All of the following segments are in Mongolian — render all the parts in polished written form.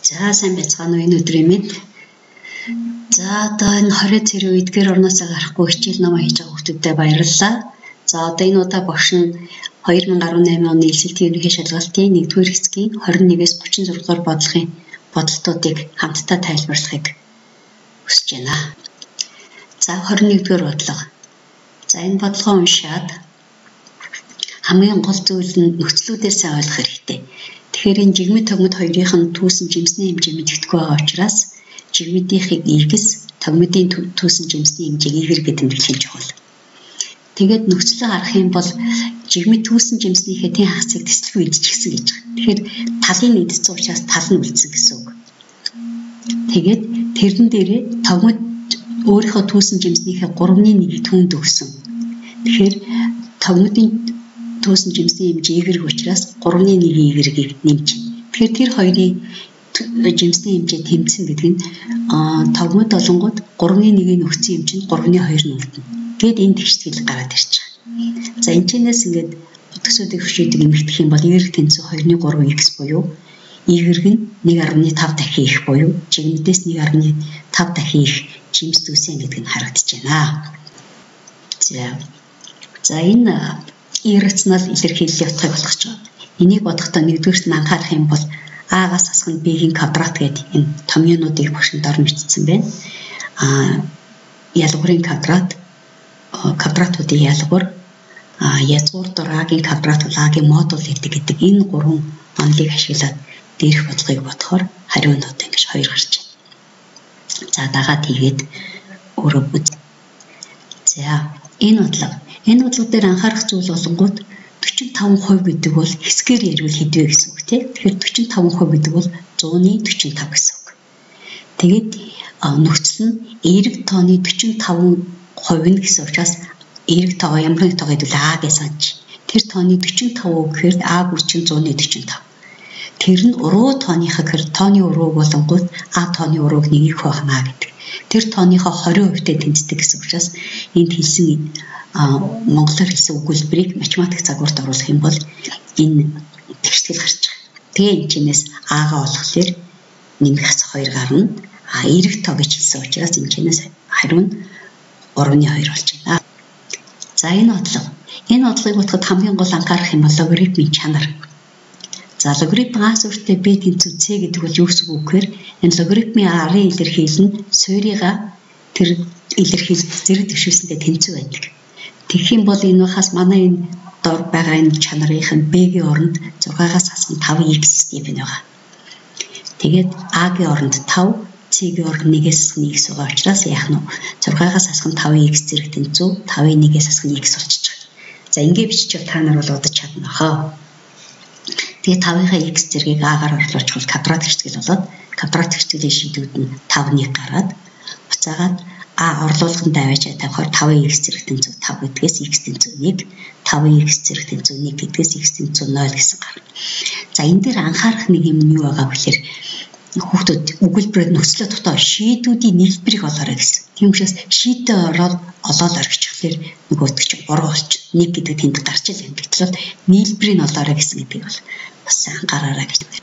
За сайн байцгаана уу энэ өдрийн мэд. За одоо энэ 20 цэрэг эдгээр орноосоо гарахгүй хичээл намаа хийж байгаа хүмүүстээ баярлалаа. За одоо энэ удаа багш нь 2018 оны элсэлтийн ерөнхий шалгалтын 1-р хэсгийн 21-ээс 36 дугаар бодлогын бодолтуудыг хамтдаа тайлбарлахыг хүсэж байна. За 21-р бодлого. За энэ бодлогоо уншаад хамгийн гол зүйл нь нөхцлүүдээс ойлгох хэрэгтэй. Тэгэхээр энэ жигмэд тогмод хоёрын нь түүсэн жимсний хэмжээ мэдэгдэхгүй байгаа учраас жигмэдийнхийг x, тогмодын түүсэн жимсний хэмжээг y гэж тэмдэглэх чухал. Тэгээд нөхцлөө харах юм бол жигмэд түүсэн жимснийхээ тэн хагасыг тэслэгүй идчихсэн гэж байна. Тэгэхээр талын нийцсэн учраас тал нь үлдсэн гэсэн үг. Тэгээд тэрэн дээрээ тогмод өөрийнхөө түүсэн жимснийхээ 3/1-ийг түүнд өгсөн. Тэгэхээр тогмодын түүсэн жимсний хэмжээ y учраас 3/1 y-ийг нэмж. Тэгэхээр тэр хоёрын жимсний хэмжээ тэмцсэн гэдэг нь тогмод олонгууд 3/1-ийг өгсөн юм чинь 3/2 нь үлдэнэ. Гэт энэ тэгштгэл гараад ирж байгаа. За энэчнээс ингээд утгасуудыг хөшөөдөг нэмэгдэх юм бол y тэнцүү 2/3x буюу y нь 1.5 дахин их буюу жигмэдээс 1.5 дахин их жимс түүсэн гэдэг нь харагдаж байна. За энэ иррационал илэрхийлэл утгыг болгож байгаа. Энийг бодохдоо нэгдүгээрт нь анхаарах юм бол А-гаас асах нь B-ийн квадрат гэдэг энэ томьёонуудыг багшд орон бичсэн байна. Ялгуурын квадрат, квадратуудын ялгуур, язгуур дор А-гийн квадрат бол А-гийн модуль гэдэг энэ гурван онолыг ашиглаад дээрх бодлогыг бодохоор хариу нь одоо ингэж 2 гарч байна. За дагаад хийгээд өөрөө үз. За энэ бодлого дээр анхаарах зүйл болонгууд 45% гэдэг бол хэсгээр ярил хэдвэ гэсэн үг тийм. Тэгэхээр 45% гэдэг бол 100/45 гэсэн үг. Тэгээд нөхцөл нь эерэг тооны 45% нь гэсэн учраас эерэг тоо ямар нэг тоо гэдвэл А гэж санаж. Тэр тооны 45% гэхээр А бүрчин 100/45. Тэр нь уруу тооныхаа гэхээр тооны уруу болонгууд А тооны урууг нэгийг хуваахна гэдэг. Тэр тооныхоо 20%-тэй тэнцдэг гэсэн учраас энд хэлсэн монголоор хэлсэн өгүүлбэрийг математик загварт оруулах юм бол энэ тэгштгэл гарч байгаа. Тэгээ энэ чинээс А-гаа олохлоор нэмэх хасах 2 гарна. Эерэг тоо гэж хэлсэн учраас энэ чинээс хариу нь 3/2 болж байна. За энэ бодлогыг бодоход хамгийн гол анхаарах юм бол логарифмын чанар. За логарифм А сүртэй B тэнцүү C гэдэг бол юу гэсэн үг гэхээр энэ логарифмын арын илэрхийлэл нь суурьгаа тэр илэрхийлэлд зэрэг төвшүүлсэнтэй тэнцүү байдаг. Тэгэх юм бол энэ хас манай энэ дор байгаа энэ чанарын нь B-ийн оронд 6-аас асах нь 5x степень байгаа. Тэгээд A-гийн оронд 5, C-ийн оронд 1-ээс асах нь x байгаа учраас яах нь 6-аас асах нь 5x зэрэг тэнцүү, 5-ийн 1-ээс асах нь x болчихж байгаа. За ингэ биччихвэл та нар бол удаж чадна хаа. Тэгээд 5-ийнхаа x зэргийг А-гаар орлуулчихвал квадрат хэвтгэл болоод квадрат хэвтгэлийн шийдвүүд нь 5-1 гараад буцаагаад А орлуулганд аваач тавихаар 5x зэрэг тэнцүү 5 гэдгээс x тэнцүү 1, 5x зэрэг тэнцүү 1 гэдгээс x тэнцүү 0 гэсэн гарна. За энэ дээр анхаарах нэг юм нь юу байгаа гэхээр хүүхдүүд өгүүлбэрээр нөхцлөө дотоо шийдүүдийн нийлбэрийг олоорой гэсэн. Тийм учраас шийдээ олоод орчихлоор нөгөөдөг чинь 3 болчих. 1 гэдэг тэнд гарч ил юм. Гэтэл нийлбэрийг олоорой гэсэн гэдгийг бол бас анхаараарай гэж байна.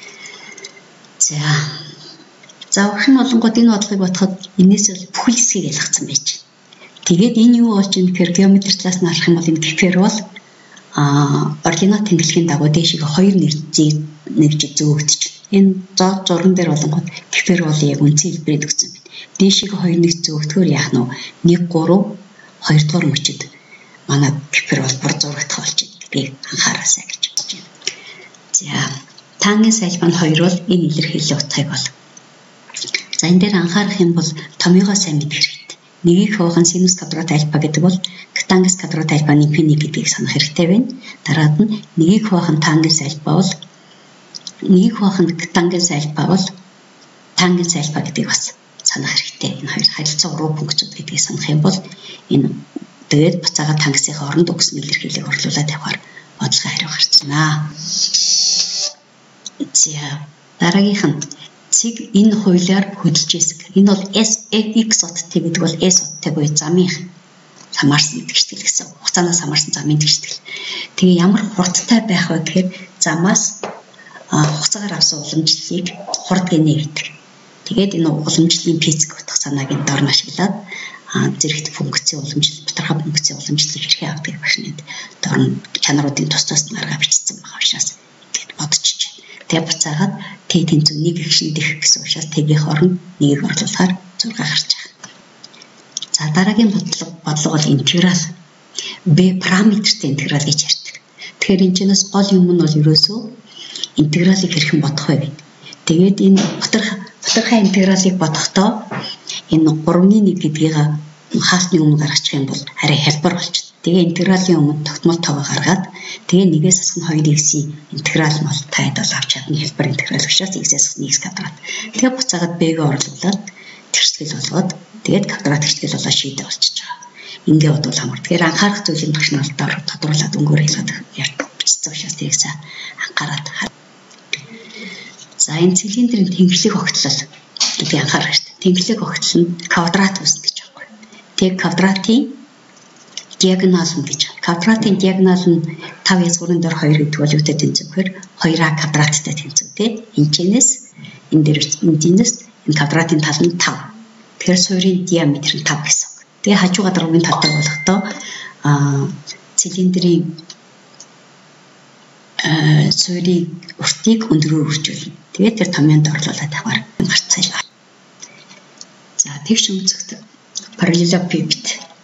За өгшин болонгод энэ бодлогыг бодоход энэс бол бүхэл хэсгийг ялгцсан байж байна. Тэгээд энэ юу болж юм гэхээр геометри талаас нь харах юм бол энэ гэхээр бол ординат тэнглэхийн дагуу дээшийг 2 нэгж зөөгдөж байна. Энэ зурган дээр болонгод гэхээр бол яг үнцэн хэлбэрээр өгсөн байна. Дээшийг 2 нэгж зөөгдөхөөр яах нь 1 3 2 дугаар мөчөд манай гэхээр бол бүр зурагдах болж байна. Гэдгийг анхаараасай гэж бодож байна. За тангийн сайлбар нь 2 бол энэ илэрхийллийн утгыг бол. За энэ дээр анхаарах юм бол томьёогоо сайн мэдэх хэрэгтэй. Нэгийг хуваах нь синус квадрат альфа гэдэг бол тангенс квадрат альфа нэмэх 1 гэдгийг санах хэрэгтэй байна. Дараад нь нэгийг хуваах нь тангенс альфа бол тангенс альфа гэдгийг бас санах хэрэгтэй. Энэ хоёр харилцаа уруу пунктууд гэдгийг санах юм бол энэ тэгээд буцаага тангенсийнхаа оронд өгсөн илэрхийллийг орлуулад тавихаар бодлогын хариу гарчна. За дараагийнх нь цэг энэ хуулиар хөдөлж хэсэг. Энэ бол x оттой гэдэг бол s оттой буюу замын хамаарсан тэгштгэл гэсэн. Хугацаанаас хамаарсан замын тэгштгэл. Тэгээ ямар хурдтай байх вэ гэхээр замаас хугацаагаар авсан уламжлалыг хурд гинэ гэдэг. Тэгээд энэ уламжлалын физик утга санааг энэ дор нь ашиглаад зэрэгт функцийн уламжлал, бутархай функцийн уламжлалыг хэрхэн авдаг машинд дор нь чанаруудын тус тус гаргаа бичсэн байгаа учраас ингэж бодчих. Тэгээ буцаагаад Т тэнцүү 1 гişin дэх гэсэн учраас Т-ийн оронд 1-ийг орлуулахаар 6 гарч байгаа. За дараагийн бодлого бол интеграл. B параметртэй интеграл гэж ярьдаг. Тэгэхээр энэ чинээс гол юм нь бол ерөөсөө интегралыг хэрхэн бодох вэ? Тэгээд энэ бутархай интегралыг бодохдоо энэ 3-1 гэдгийг хаасны өмнө гаргачих юм бол арай хялбар болчихно. Тэгээ интегралийн өмнө тогтмол тоогоо гаргаад тэгээ 1-ээс асах нь 2x-ийн интеграл нь бол тайдал авч чадна хялбар интеграл учраас x-ээс асах нь x квадрат. Тэгээ буцаагаад b-г орлуулад тэрсгэл болгоод тэгээд квадрат тэрсгэл болоо шийдэ болчихж байгаа. Ингээ бодвол хамар. Тэгэхээр анхаарах зүйлийн багш нар тодруулаад өнгөөр хэлээд бичсэн учраас тэрийг сайн анхаараад. За энэ цилиндрийн тэнхлэг огтлол гэдгийг анхаарах хэрэгтэй. Тэнхлэг огтлол нь квадрат үүснэ гэж байна. Тэгээ квадратын диагонал нь гэж. Квадратын диагонал нь 5/3 дээр 2 гэдэг бол үүтэй тэнцвэр 2а квадраттай тэнцвэр тий. Энэчнээс энэ дээр энэ квадратын тал нь 5. Тэгэхээр суурийн диаметр нь 5 гэсэн. Тэгээ хажуугаар дараагийн талтай болохдоо цилиндрийн суурийн уртыг өндөрөөр үржүүлнэ. Тэгээд тэр томьёонд орлуулаад таваар гарцгаалаа. За тэгш үнцэгт параллелопипед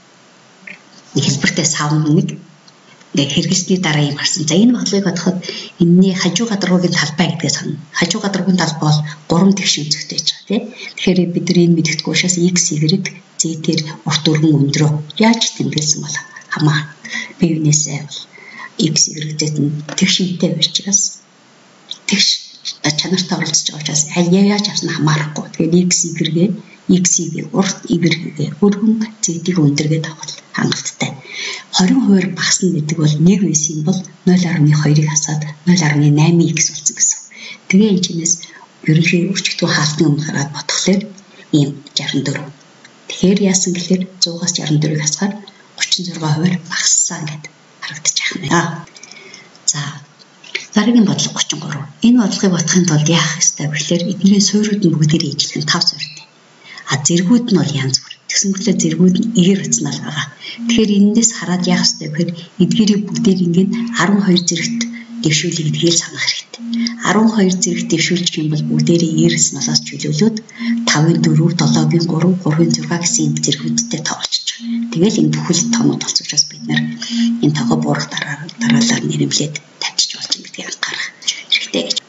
хэлбэртэй савн нэг хэрэглэсний дараа юм гарсан. За энэ бодлогыг бодоход энэний хажуу гадаргуугийн талбай гэдгээ санана. Хажуу гадаргуугийн талбай бол 3 тэгш үнцэгтэй байж байгаа тийм. Тэгэхээр бид нар энэ мэддэггүй учраас x, y, z-ээр урт өргөн өндрөө яаж тэмдэглэсэн бол хамаа бие биенээсээ x, y, z нь тэгшинтэй байж байгаас тэгш чанартай оролцож байгаа учраас аль яаж авсан хамаарахгүй. Тэгэхээр x-ийг урт y-гээ өргөн z-ийг өндөргээ тавхал хангалттай. 20% багасна гэдэг бол 1 байсан бол 0.2-ыг хасаад 0.8x болсон гэсэн. Тэгээ энэ чинээс ерөнхий өрчигдүү хаалтны өмнө хараад бодхолоор ийм 64. Тэгэхээр яасан гэхээр 100-аас 64-ыг хасгаар 36% багассан гэдээ харагдаж байна. За дараагийн бодлого 33. Энэ бодлогыг бодохын тулд яах ёстой вэ гэхээр эдний суурьуд нь бүгдээрээ ижлэх 5 суурьтай. Зэргүүд нь бол янз бүр. Тэгсэн мэтлээ зэргүүд нь иррационал байгаа. Тэгэхээр энэндээс хараад яах ёстой вэ гэхээр эдгээрийг бүгдээр ингээд 12 зэрэгт дэвшүүлэх гэдгийг санах хэрэгтэй. 12 зэрэгт дэвшүүлчих юм бол бүгдээрээ иррационалаас чөлөөлөөд 5-ын 4, 7-гийн 3, 3-ын 6 гэсэн зэргүүдтэй тоолчих. Тэгэл энэ бүхэл томууд болсон учраас бид нар энэ тоогоо буурах дараалал нэрмлээд тавьчих болж байгаа гэдгийг анхаарах хэрэгтэй гэж.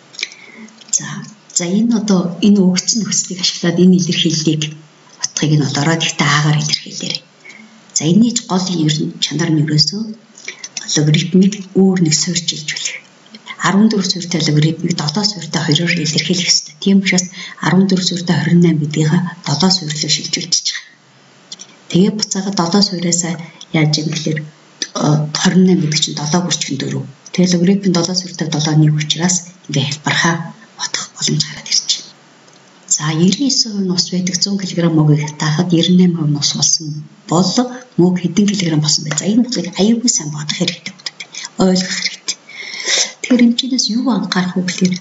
За энэ энэ өгцөн нөхцөлийг ашиглаад энэ илэрхийллийг утгыг нь олоороо гэхдээ аагаар илэрхийлээрэй. За энэний гол чанар нь ерөөсөө логарифмыг өөр нэг суурьчилжүүлэх. 14 суурьтай логарифмыг 7 суурьтай 2-оор илэрхийлэх ёстой. Тийм учраас 14 суурьтай 28 гэдгийг 7 суурьлоо шилжүүлчих. Тэгээ буцаага 7 суурьаас яаж юм гэхээр 28 гэдэг чинь 7 бүрчгэн 4. Тэгээ логарифм 7 суурьтай 7-ны учраас ингээ хэлбархаа бодох боломж гараад ирж байна. За 99% нь ус байдаг 100 кг мөгийг таахад 98% нь ус болсон бол мөг хэдэн килограмм болсон бэ? За энэ бодлогыг аюулгүй сайн бодох хэрэгтэй гэдэг. Ойлгох хэрэгтэй. Тэгэхээр энэ чинээс юу анхаарах вэ гэхээр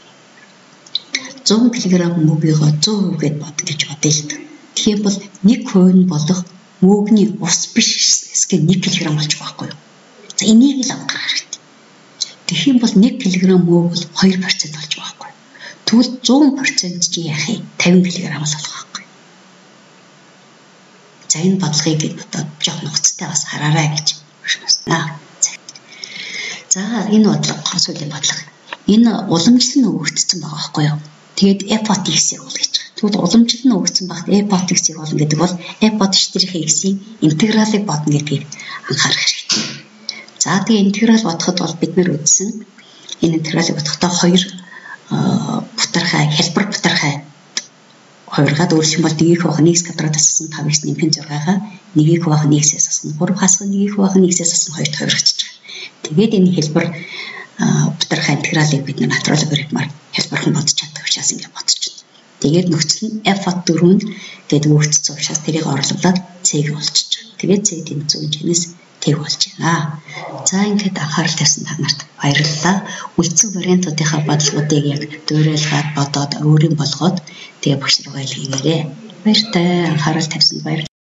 100 кг мөгийг 100% гэд бод гэж бодъё л дээ. Тэгэхээр бол 1% нь болох мөгний ус биш эсгээ 1 кг болж байгаа байхгүй юу? За энийг л анхаарах хэрэгтэй. Тэгэх юм бол 1 кг мөг бол 2% болж байгаа байхгүй юу? Тэгвэл 100% чи яах вэ? 50 кг л болох байхгүй юу? За энэ бодлогыг одоо жоох нухацтай бас хараарай гэж байна. За энэ бодлого консуулийн бодлого. Энэ уламжлал нь өгөгдсөн байгаа байхгүй юу? Тэгээд f(x)-ийг бол гэж. Тэгвэл уламжлал нь өгөгдсөн багт f(x)-ийг болно гэдэг бол f(x)-ийн интегралыг бодно гэдгийг анхаарах хэрэгтэй. За тэгээ интеграл бодоход бол бид нэр үзсэн энэ интегралыг бодохдоо хоёр бутархай хялбар бутархай хоёргаад өөрчлөх юм бол 1-ийг хуваах 1 квадрат ассан 5x нэмэх 6-гаа 1-ийг хуваах 1-ээс ассан 3 хасах 1-ийг хуваах 1-ээс ассан 2-т хувиргачих. Тэгээд энэ хялбар бутархай интегралыг бид натурал логарифмаар хялбархан бодож чаддаг учраас ингэ бодчихно. Тэгээд нөхцөл нь f(4) гэдэг өгөгдсөн учраас тэрийг орлуулад c-г болчихж байгаа. Тэгээд c тэмцүү чинээс тэг болж байна. За ингээд анхаарал тавьсан та нарт баярлалаа. Үлдсэн вариантуудынхаа бодлогуудыг яг дуурайлгаад бодоод өөрийн болгоод тэгээ багш руугаа илгээгээрэй. Баяртай анхаарал тавьсанд баярлалаа.